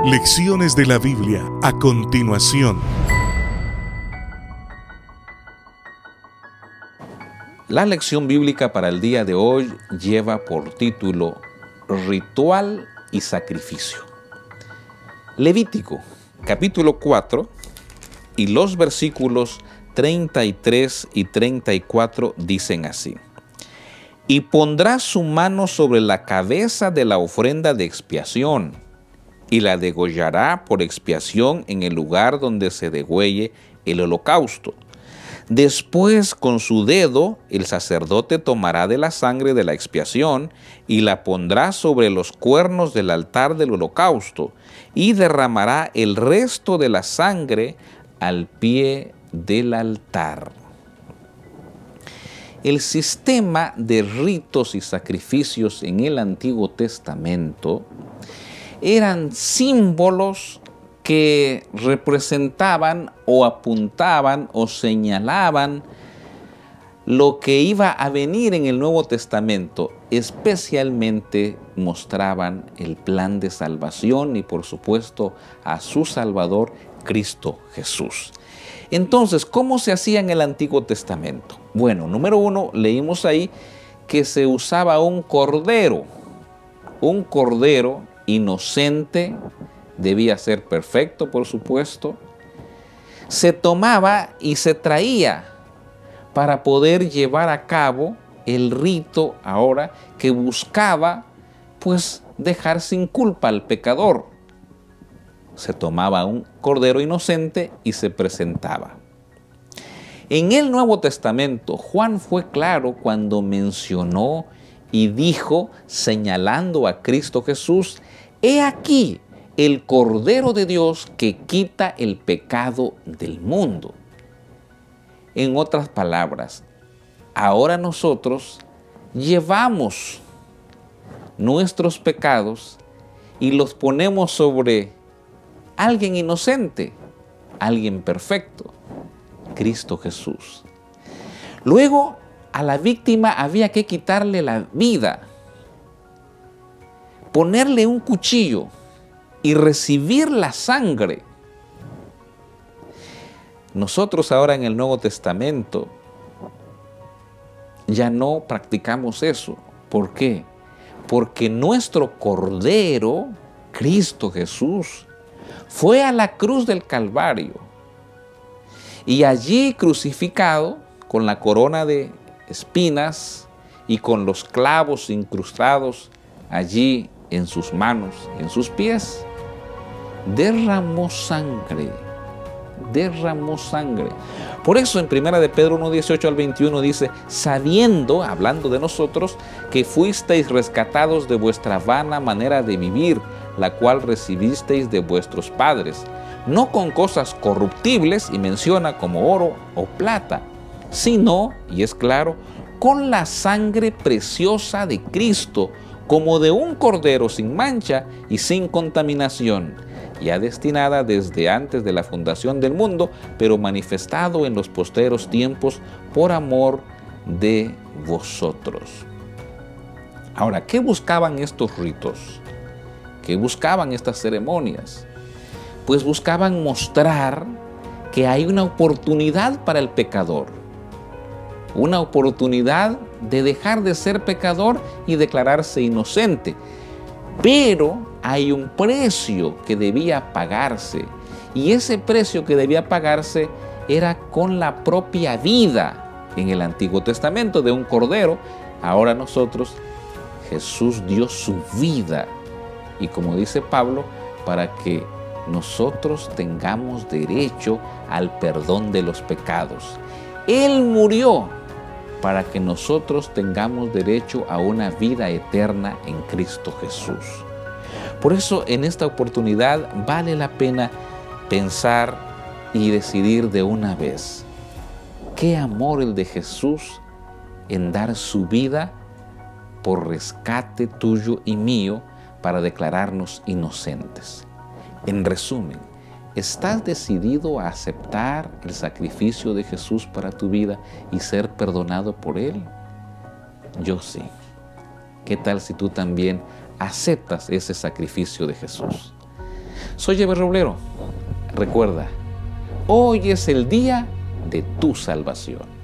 Lecciones de la Biblia a continuación. La lección bíblica para el día de hoy lleva por título Ritual y Sacrificio. Levítico, capítulo 4, y los versículos 33 y 34 dicen así: Y pondrá su mano sobre la cabeza de la ofrenda de expiación, y la degollará por expiación en el lugar donde se degüelle el holocausto. Después, con su dedo, el sacerdote tomará de la sangre de la expiación y la pondrá sobre los cuernos del altar del holocausto y derramará el resto de la sangre al pie del altar. El sistema de ritos y sacrificios en el Antiguo Testamento eran símbolos que representaban o apuntaban o señalaban lo que iba a venir en el Nuevo Testamento. Especialmente mostraban el plan de salvación y, por supuesto, a su Salvador, Cristo Jesús. Entonces, ¿cómo se hacía en el Antiguo Testamento? Bueno, número uno, leímos ahí que se usaba un cordero inocente, debía ser perfecto, por supuesto. Se tomaba y se traía para poder llevar a cabo el rito ahora que buscaba, pues, dejar sin culpa al pecador. Se tomaba un cordero inocente y se presentaba. En el Nuevo Testamento, Juan fue claro cuando mencionó y dijo, señalando a Cristo Jesús: «He aquí el Cordero de Dios que quita el pecado del mundo». En otras palabras, ahora nosotros llevamos nuestros pecados y los ponemos sobre alguien inocente, alguien perfecto, Cristo Jesús. Luego, a la víctima había que quitarle la vida, ponerle un cuchillo y recibir la sangre. Nosotros ahora en el Nuevo Testamento ya no practicamos eso. ¿Por qué? Porque nuestro Cordero, Cristo Jesús, fue a la cruz del Calvario y allí crucificado con la corona de espinas y con los clavos incrustados allí en sus manos, en sus pies, derramó sangre. Por eso en 1 de Pedro 1, 18 al 21 dice: sabiendo, hablando de nosotros, que fuisteis rescatados de vuestra vana manera de vivir, la cual recibisteis de vuestros padres, no con cosas corruptibles, y menciona como oro o plata, sino, y es claro, con la sangre preciosa de Cristo, como de un cordero sin mancha y sin contaminación, ya destinada desde antes de la fundación del mundo, pero manifestado en los posteros tiempos por amor de vosotros. Ahora, ¿qué buscaban estos ritos? ¿Qué buscaban estas ceremonias? Pues buscaban mostrar que hay una oportunidad para el pecador, una oportunidad de dejar de ser pecador y declararse inocente. Pero hay un precio que debía pagarse, y ese precio que debía pagarse era con la propia vida. En el Antiguo Testamento, de un cordero, ahora nosotros, Jesús dio su vida, y como dice Pablo, para que nosotros tengamos derecho al perdón de los pecados. Él murió para que nosotros tengamos derecho a una vida eterna en Cristo Jesús. Por eso, en esta oportunidad vale la pena pensar y decidir de una vez: qué amor el de Jesús en dar su vida por rescate tuyo y mío para declararnos inocentes. En resumen, ¿estás decidido a aceptar el sacrificio de Jesús para tu vida y ser perdonado por Él? Yo sí. ¿Qué tal si tú también aceptas ese sacrificio de Jesús? Soy Eber Roblero. Recuerda, hoy es el día de tu salvación.